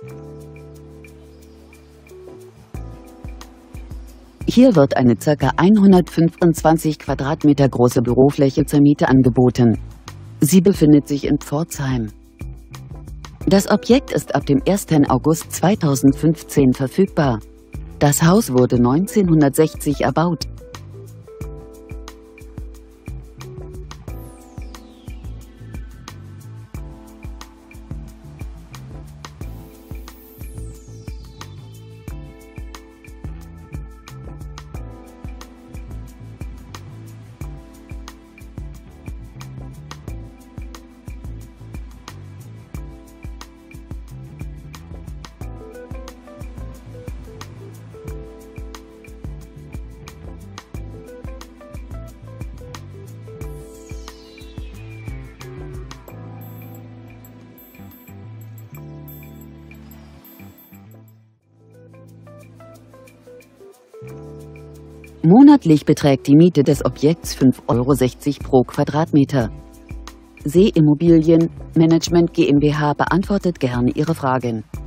Hier wird eine ca. 125 Quadratmeter große Bürofläche zur Miete angeboten. Sie befindet sich in Pforzheim. Das Objekt ist ab dem 1. August 2015 verfügbar. Das Haus wurde 1960 erbaut. Monatlich beträgt die Miete des Objekts 5,60 € pro Quadratmeter. See Immobilien Management GmbH beantwortet gerne Ihre Fragen.